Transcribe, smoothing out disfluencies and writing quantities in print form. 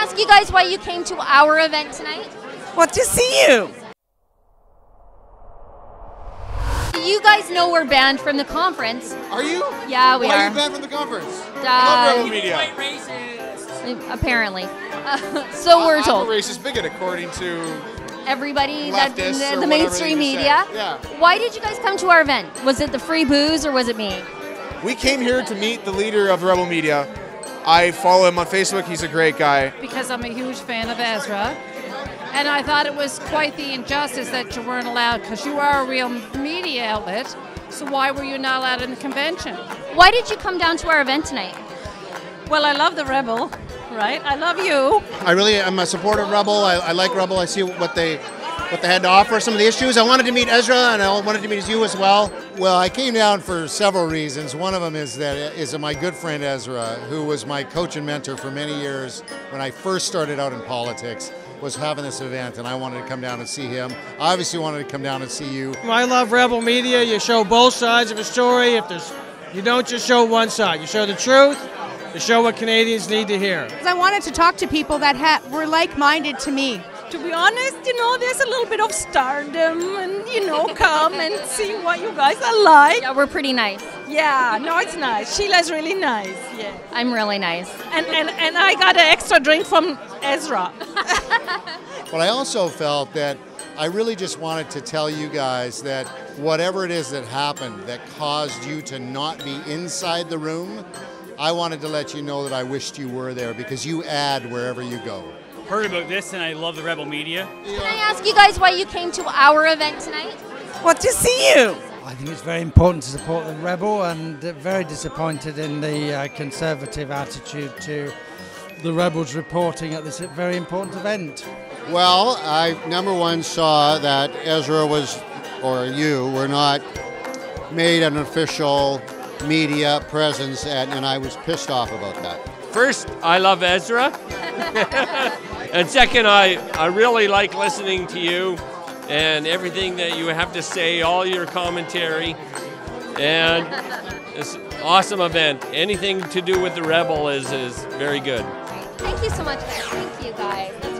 ask you guys why you came to our event tonight? Well, to see you. You guys know we're banned from the conference. Are you? Yeah, we Why are. are you banned from the conference? I love Rebel Media. Apparently. So we're told. I'm a racist bigot, according to everybody, leftists or the mainstream whatever they media. say. Yeah. Why did you guys come to our event? Was it the free booze or was it me? We came here to meet the leader of Rebel Media. I follow him on Facebook. He's a great guy. Because I'm a huge fan of Ezra. And I thought it was quite the injustice that you weren't allowed, because you are a real media outlet. So why were you not allowed in the convention? Why did you come down to our event tonight? Well, I love the Rebel, right? I love you. I really am a supporter of Rebel. I like Rebel. I see what they had to offer, some of the issues. I wanted to meet Ezra, and I wanted to meet you as well. Well, I came down for several reasons. One of them is my good friend Ezra, who was my coach and mentor for many years when I first started out in politics, was having this event, and I wanted to come down and see him. I obviously wanted to come down and see you. I love Rebel Media. You show both sides of a story. You don't just show one side. You show the truth. You show what Canadians need to hear. I wanted to talk to people that were like-minded to me. To be honest, there's a little bit of stardom and, come and see what you guys are like. Yeah, we're pretty nice. Yeah, no, it's nice. Sheila's really nice. Yeah. I'm really nice. And I got an extra drink from Ezra. But I also felt that I really just wanted to tell you guys that whatever it is that happened that caused you to not be inside the room, I wanted to let you know that I wished you were there, because you add wherever you go. Heard about this, and I love the Rebel Media. Can I ask you guys why you came to our event tonight? Well, to see you. I think it's very important to support the Rebel, and very disappointed in the conservative attitude to the Rebels reporting at this very important event. Well, I, number one, saw that Ezra you were not made an official media presence, and I was pissed off about that. First, I love Ezra. And second, I really like listening to you and everything that you have to say, all your commentary. And it's an awesome event. Anything to do with the Rebel is very good. Thank you so much, guys. Thank you, guys.